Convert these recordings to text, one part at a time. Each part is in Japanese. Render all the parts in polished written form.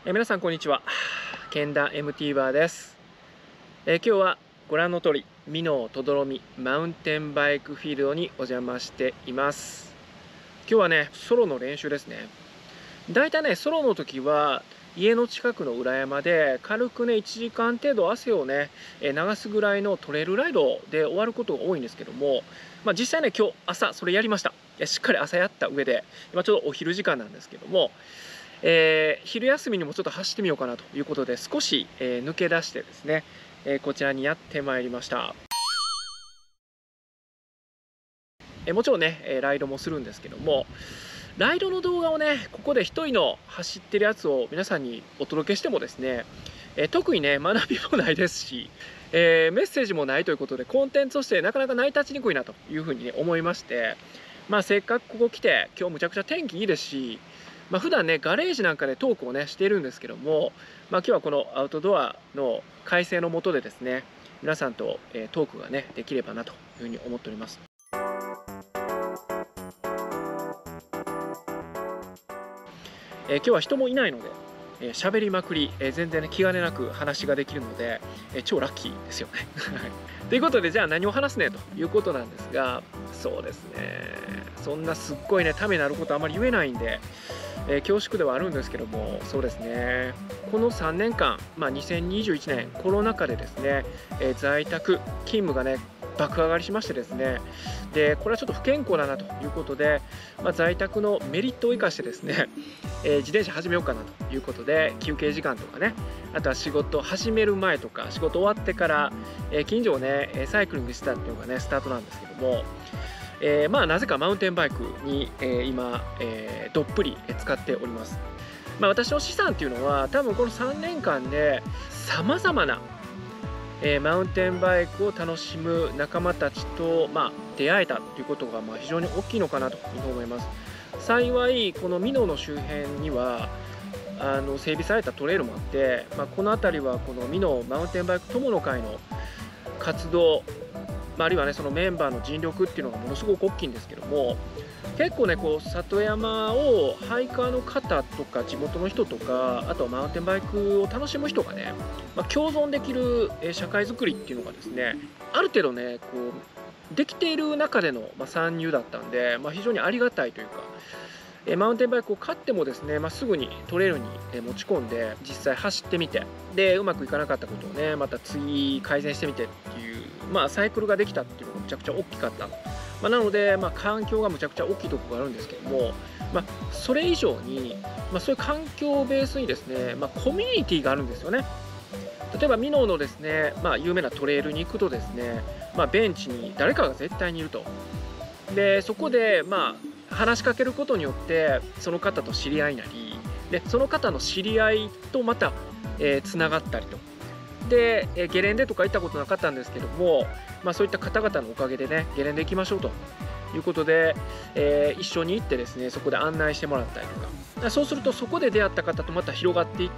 皆さんこんにちは。けんだ MT バーです。今日はご覧の通り美濃とどろみマウンテンバイクフィールドにお邪魔しています。今日はねソロの練習ですね。だいたいねソロの時は家の近くの裏山で軽くね1時間程度汗をね流すぐらいのトレイルライドで終わることが多いんですけども、実際ね今日朝それやりました。しっかり朝やった上で今ちょうどお昼時間なんですけども、昼休みにもちょっと走ってみようかなということで少し、抜け出してですね、こちらにやってまいりました。もちろんねライドもするんですけども、ライドの動画をねここで一人の走ってるやつを皆さんにお届けしてもですね、特にね学びもないですし、メッセージもないということでコンテンツとしてなかなか成り立ちにくいなというふうに、ね、思いまして、せっかくここ来て今日むちゃくちゃ天気いいですし、普段ねガレージなんかでトークをねしているんですけども、今日はこのアウトドアの快晴の下でですね皆さんと、トークがねできればなというふうに思っております。今日は人もいないので喋りまくり、全然ね気兼ねなく話ができるので、超ラッキーですよね。ということでじゃあ何を話すねということなんですが、そうですねそんなすっごいねためになることあまり言えないんで、恐縮ではあるんですけども、そうですねこの3年間、2021年コロナ禍でですね、在宅勤務がね爆上がりしましてですね、でこれはちょっと不健康だなということで、在宅のメリットを生かしてですね、自転車始めようかなということで休憩時間とかね、あとは仕事始める前とか仕事終わってから、近所をねサイクリングしてたっていうのがねスタートなんですけども、なぜかマウンテンバイクに、今、どっぷり使っております。私の資産っていうのは多分この3年間でさまざまなマウンテンバイクを楽しむ仲間たちと、出会えたということが非常に大きいのかなというふうに思います。幸いこの美濃の周辺には整備されたトレイルもあって、この辺りはこの美濃マウンテンバイク友の会の活動、あるいはねそのメンバーの尽力っていうのがものすごく大きいんですけども、結構ねこう里山をハイカーの方とか地元の人とか、あとはマウンテンバイクを楽しむ人がね、共存できる社会づくりっていうのがですねある程度ねこうできている中での参入だったんで、非常にありがたいというか、マウンテンバイクを買ってもですね、すぐにトレイルに持ち込んで実際走ってみて、でうまくいかなかったことをねまた次改善してみてっていう、サイクルができたっていうのがむちゃくちゃ大きかった。なので、環境がむちゃくちゃ大きいところがあるんですけども、それ以上に、そういう環境をベースにですね、コミュニティがあるんですよね。例えば美濃のですね、有名なトレイルに行くとですね、ベンチに誰かが絶対にいると。でそこで話しかけることによってその方と知り合いなりで、その方の知り合いとまたつながったりと。でゲレンデとか行ったことなかったんですけども、そういった方々のおかげでねゲレンデ行きましょうということで、一緒に行ってですねそこで案内してもらったりとか、そうするとそこで出会った方とまた広がっていって、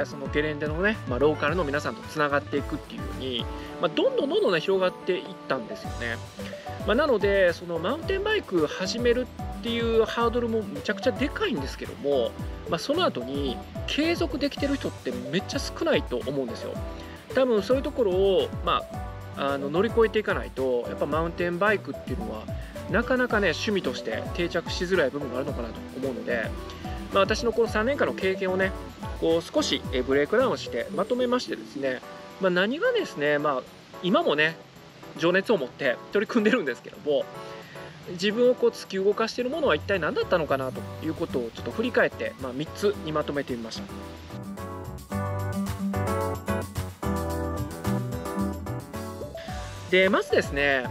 そのゲレンデのね、ローカルの皆さんとつながっていくっていうように、どんどんね広がっていったんですよね。なのでそのマウンテンバイク始めるっていうハードルもめちゃくちゃでかいんですけども、その後に継続できてる人ってめっちゃ少ないと思うんですよ。多分そういうところを、乗り越えていかないとやっぱマウンテンバイクっていうのはなかなかね趣味として定着しづらい部分があるのかなと思うので、私のこの3年間の経験をねこう少しブレイクダウンしてまとめましてですね、何がですね、今もね情熱を持って取り組んでるんですけども、自分をこう突き動かしているものは一体何だったのかなということをちょっと振り返って、3つにまとめてみました。でまずですね、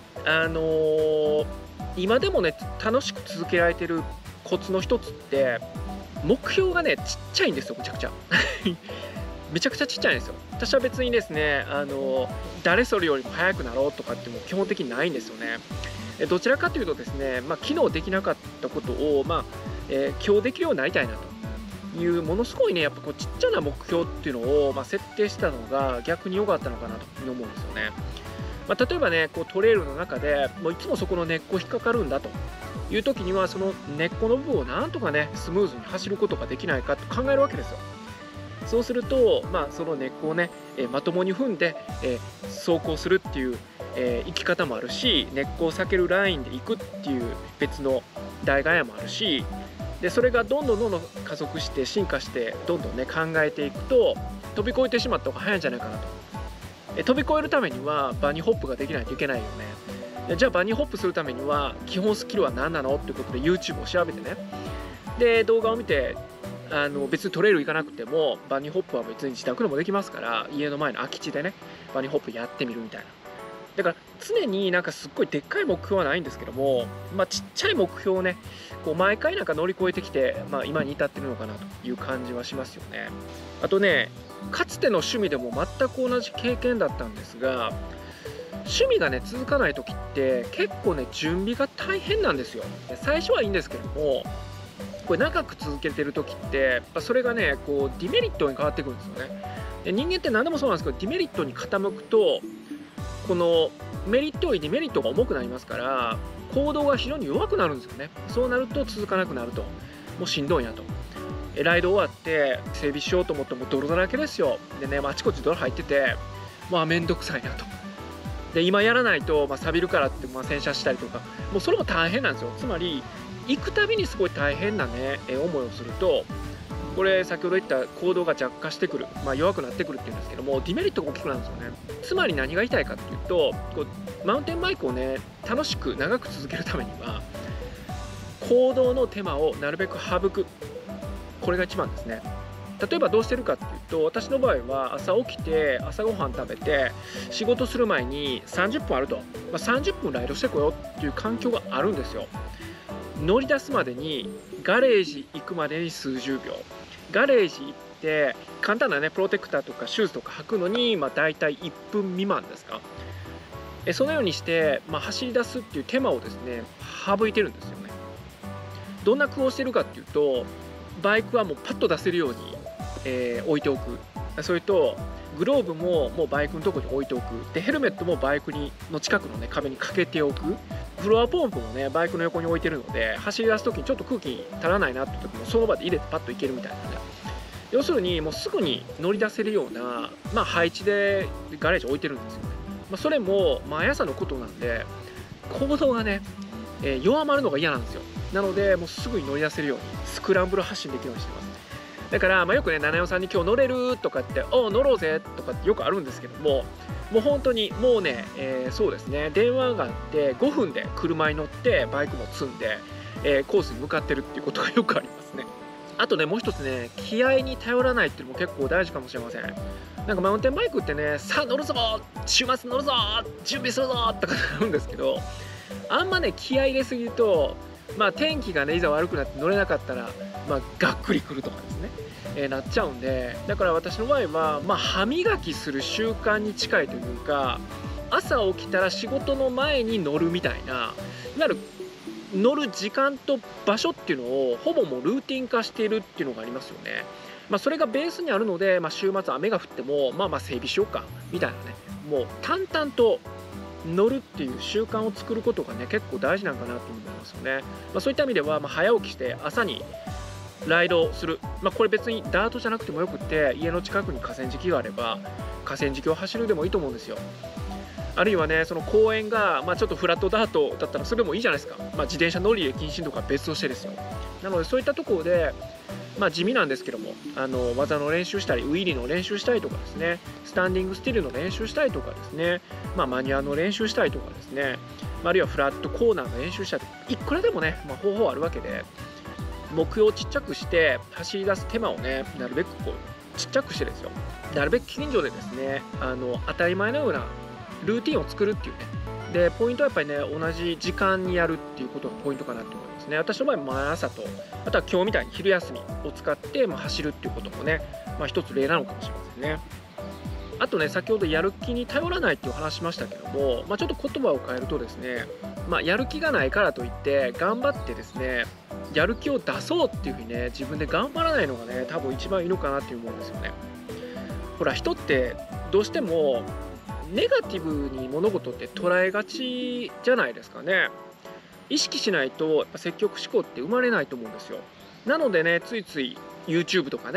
今でもね楽しく続けられてるコツの一つって、目標がねちっちゃいんですよ。めちゃくちゃめちゃくちゃちっちゃいんですよ。私は別にですね誰それよりも速くなろうとかっても基本的にないんですよね。どちらかというとですね、昨日できなかったことを、今日できるようになりたいなというものすごいねやっぱこうちっちゃな目標っていうのを、設定したのが逆に良かったのかなというふうに思うんですよね。例えばねこうトレイルの中でもういつもそこの根っこ引っかかるんだという時には、その根っこの部分をなんとかねスムーズに走ることができないかと考えるわけですよ。 そうすると、その根っこをね、まともに踏んで、走行するっていう、生き方もあるし、根っこを避けるラインで行くっていう別の代替案もあるし、でそれがどんどん加速して進化してどんどんね考えていくと、飛び越えてしまった方が早いんじゃないかなと。飛び越えるためにはバニーホップができないといけないよね。じゃあバニーホップするためには基本スキルは何なのっていうことで YouTube を調べてね、で動画を見て、別にトレイル行かなくてもバニーホップは別に自宅でもできますから、家の前の空き地でねバニーホップやってみるみたいな。だから常になんかすっごいでっかい目標はないんですけども、ちっちゃい目標をねこう毎回なんか乗り越えてきて、今に至ってるのかなという感じはしますよね。あとね、かつての趣味でも全く同じ経験だったんですが、趣味がね続かない時って結構ね準備が大変なんですよ。最初はいいんですけども、これ長く続けてる時ってやっぱそれがねこうディメリットに変わってくるんですよね。で人間って何でもそうなんですけど、ディメリットに傾くとこのメリットよりデメリットが重くなりますから、行動が非常に弱くなるんですよね。そうなると続かなくなると、もうしんどいなと。ライド終わって整備しようと思っても泥だらけですよ。でね、あちこち泥入ってて、めんどくさいなと。で今やらないと、錆びるからって、洗車したりとか、もうそれも大変なんですよ。つまり行くたびにすごい大変なね思いをすると、これ先ほど言った行動が弱化してくる、弱くなってくるっていうんですけども、ディメリットが大きくなるんですよね。つまり何が言いたいかっていうと、こうマウンテンバイクをね楽しく長く続けるためには行動の手間をなるべく省く、これが一番ですね。例えばどうしてるかっていうと、私の場合は朝起きて朝ごはん食べて仕事する前に30分あると、30分ライドしてこようっていう環境があるんですよ。乗り出すまでにガレージ行くまでに数十秒、ガレージ行って簡単なねプロテクターとかシューズとか履くのに大体1分未満ですか。そのようにして、走り出すっていう手間をですね省いてるんですよね。どんな工夫をしてるかっていうと、バイクはもうパッと出せるように、置いておく。それとグローブももうバイクのとこに置いておく。でヘルメットもバイクの近くのね壁にかけておく。フロアポンプもねバイクの横に置いてるので、走り出す時にちょっと空気足らないなって時もその場で入れてパッといけるみたいなね。要するにもうすぐに乗り出せるような、配置でガレージ置いてるんですよね。それも毎朝のことなんで、行動がね、弱まるのが嫌なんですよ。なのでもうすぐに乗り出せるようにスクランブル発進できるようにしてます。だから、よくね七代さんに今日乗れるとかって「おう乗ろうぜ」とかってよくあるんですけども、もう本当にもうね、そうですね、電話があって5分で車に乗ってバイクも積んで、コースに向かってるっていうことがよくありますね。あとねもう一つね、気合に頼らないっていうのも結構大事かもしれません。なんかマウンテンバイクってね、さあ乗るぞ、週末乗るぞ、準備するぞとかなるんですけど、あんまね気合入れすぎると、天気がねいざ悪くなって乗れなかったら、がっくりくるとかですね、なっちゃうんで、だから私の場合は、歯磨きする習慣に近いというか、朝起きたら仕事の前に乗るみたいな、いわゆる乗る時間と場所っていうのをほぼもうルーティン化しているっていうのがありますよね。それがベースにあるので、週末雨が降っても整備しようかみたいなね、もう淡々と乗るっていう習慣を作ることがね結構大事なんかなと思いますよね。そういった意味では、早起きして朝にライドする、これ別にダートじゃなくてもよくって、家の近くに河川敷があれば河川敷を走るでもいいと思うんですよ。あるいはねその公園が、ちょっとフラットダートだったらそれでもいいじゃないですか。自転車乗り入れ禁止とか別としてですよ。なのでそういったところで、地味なんですけども、技の練習したりウィリーの練習したりとかですね、スタンディングスティルの練習したりとかですね、マニュアの練習したりとかですね、あるいはフラットコーナーの練習したりとか、いくらでもね、方法あるわけで、目標をちっちゃくして走り出す手間をねなるべくこうちっちゃくしてですよ、なるべく近所でですね当たり前のようなルーティンを作るっていうね。でポイントはやっぱりね同じ時間にやるっていうことがポイントかなと思いますね。私の場合毎朝と、あとは今日みたいに昼休みを使って走るっていうこともね、一つ例なのかもしれませんね。あとね先ほどやる気に頼らないっていう話しましたけども、ちょっと言葉を変えるとですね、やる気がないからといって頑張ってですねやる気を出そうっていうふうにね自分で頑張らないのがね多分一番いいのかなって思うんですよね。ほら人ってどうしてもネガティブに物事って捉えがちじゃないですかね。意識しないとやっぱ積極思考って生まれないと思うんですよ。なのでねついつい YouTube とかね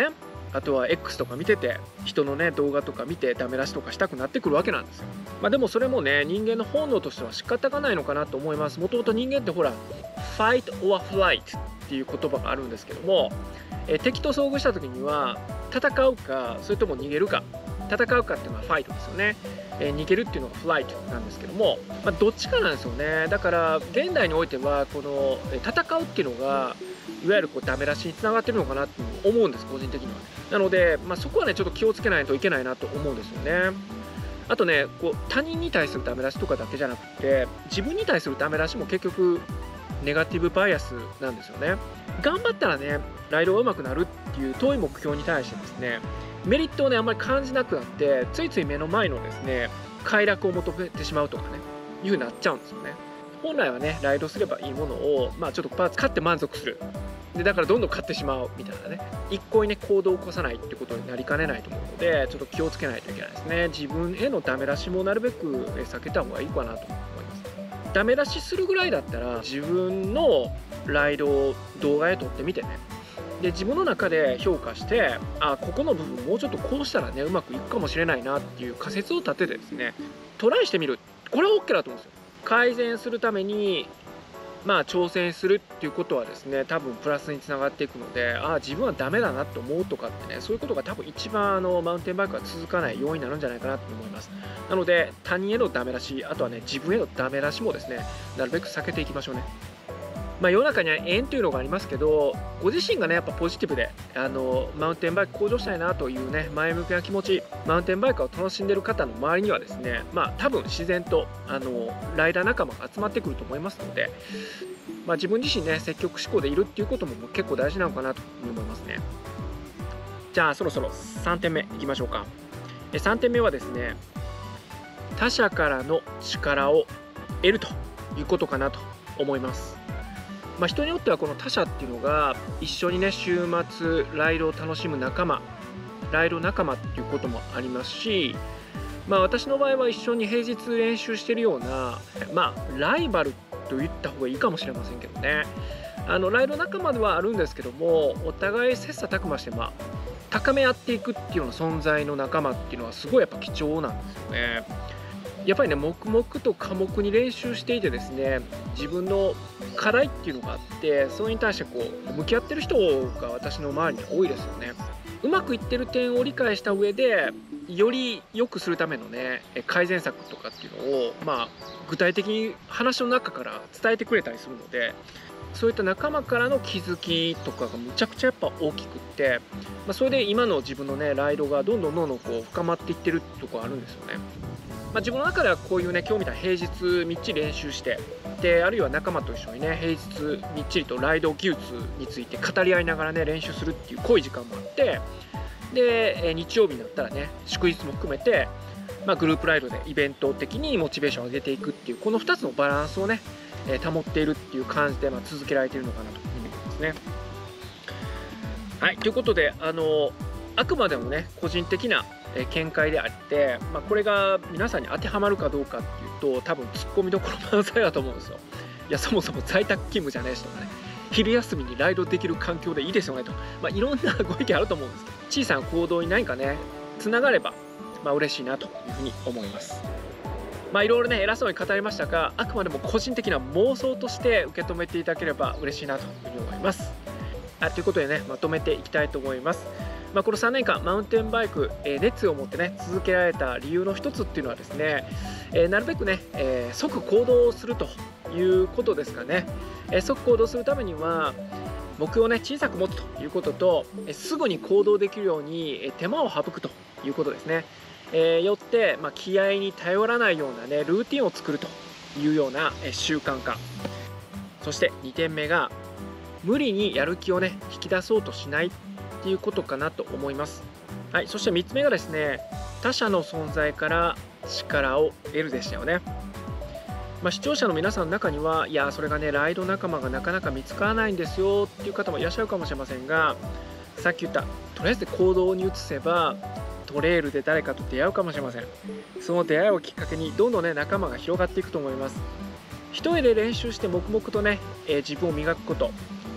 あとは X とか見てて人のね動画とか見てダメ出しとかしたくなってくるわけなんですよ。でもそれもね人間の本能としては仕方がないのかなと思います。もともと人間ってほら Fight or Flight っていう言葉があるんですけども、敵と遭遇した時には戦うかそれとも逃げるか。戦うかっていうのはファイトですよね。逃げるっていうのがフライトなんですけども、どっちかなんですよね。だから現代においてはこの戦うっていうのがいわゆるこうダメ出しにつながってるのかなって思うんです、個人的には。なので、そこはねちょっと気をつけないといけないなと思うんですよね。あとねこう他人に対するダメ出しとかだけじゃなくて自分に対するダメ出しも結局ネガティブバイアスなんですよね。頑張ったらねライドが上手くなるっていう遠い目標に対してですねメリットをねあんまり感じなくなってついつい目の前のですね快楽を求めてしまうとかねいう風になっちゃうんですよね。本来はねライドすればいいものをちょっとパーツ買って満足するでだからどんどん買ってしまうみたいなね一向にね行動を起こさないってことになりかねないと思うのでちょっと気をつけないといけないですね。自分へのダメ出しもなるべく避けた方がいいかなと思います。ダメ出しするぐらいだったら自分のライドを動画で撮ってみてねで自分の中で評価してここの部分もうちょっとこうしたらねうまくいくかもしれないなっていう仮説を立ててですねトライしてみる。これは OK だと思うんですよ。改善するために挑戦するっていうことはですね多分プラスにつながっていくので自分はダメだなと思うとかってねそういうことが多分一番マウンテンバイクは続かない要因になるんじゃないかなと思います。なので他人へのダメ出しあとはね自分へのダメ出しもですねなるべく避けていきましょうね。世の中には縁というのがありますけどご自身がねやっぱポジティブでマウンテンバイク向上したいなというね前向きな気持ちマウンテンバイクを楽しんでる方の周りにはですね多分自然とライダー仲間が集まってくると思いますので、自分自身ね積極志向でいるっていうことも結構大事なのかなと思いますね。じゃあそろそろ3点目いきましょうか。3点目はですね他者からの力を得るということかなと思います。人によってはこの他者っていうのが一緒にね週末ライドを楽しむ仲間ライド仲間っていうこともありますし私の場合は一緒に平日練習してるようなライバルと言った方がいいかもしれませんけどねライド仲間ではあるんですけどもお互い切磋琢磨して高め合っていくっていうような存在の仲間っていうのはすごいやっぱ貴重なんですよね。やっぱりね黙々と寡黙に練習していてですね自分の課題っていうのがあってそれに対してこう向き合ってる人が私の周りに多いですよね。うまくいってる点を理解した上でより良くするためのね改善策とかっていうのを具体的に話の中から伝えてくれたりするのでそういった仲間からの気づきとかがむちゃくちゃやっぱ大きくって、それで今の自分のねライドがどんどんこう深まっていってるところあるんですよね。自分の中ではこういうね今日みたいに平日みっちり練習してであるいは仲間と一緒にね平日みっちりとライド技術について語り合いながらね練習するっていう濃い時間もあってで日曜日になったらね祝日も含めて、グループライドでイベント的にモチベーションを上げていくっていうこの2つのバランスをね保っているっていう感じで続けられているのかなと思いますね。はいということであくまでもね個人的な見解であって、これが皆さんに当てはまるかどうかっていうと多分ツッコミどころ満載だと思うんですよ。いやそもそも在宅勤務じゃないしとかね昼休みにライドできる環境でいいですよねと、いろんなご意見あると思うんですけど小さな行動に何かねつながれば、嬉しいなというふうに思います。いろいろね偉そうに語りましたがあくまでも個人的な妄想として受け止めていただければ嬉しいなというふうに思います。ということでねまとめていきたいと思います。この3年間マウンテンバイク熱意を持ってね続けられた理由の一つっていうのはですねなるべくね即行動するということですかね。即行動するためには目標をね小さく持つということとすぐに行動できるように手間を省くということですね。よって、気合に頼らないようなねルーティンを作るというような習慣化。そして2点目が無理にやる気をね引き出そうとしないっていうことかなと思います。はい、そして3つ目がですね他者の存在から力を得るでしたよね。視聴者の皆さんの中にはいやそれがねライド仲間がなかなか見つからないんですよっていう方もいらっしゃるかもしれませんがさっき言ったとりあえず行動に移せばトレイルで誰かと出会うかもしれません。その出会いをきっかけにどんどんね仲間が広がっていくと思います。一人で練習して黙々とね、自分を磨くこと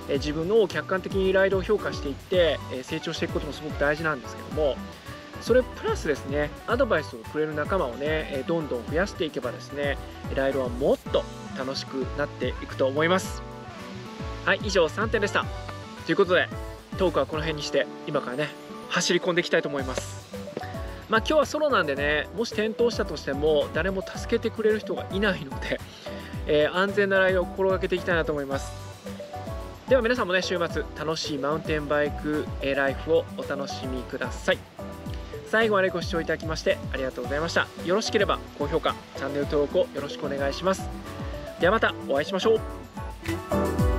自分の客観的にライドを評価していって成長していくこともすごく大事なんですけども、それプラスですね、アドバイスをくれる仲間をねどんどん増やしていけばですね、ライドはもっと楽しくなっていくと思います。はい、以上3点でした。ということでトークはこの辺にして今からね走り込んでいきたいと思います。今日はソロなんでね、もし転倒したとしても誰も助けてくれる人がいないので、安全なライドを心がけていきたいなと思います。では皆さんもね、週末楽しいマウンテンバイクライフをお楽しみください。最後までご視聴いただきましてありがとうございました。よろしければ高評価、チャンネル登録をよろしくお願いします。ではまたお会いしましょう。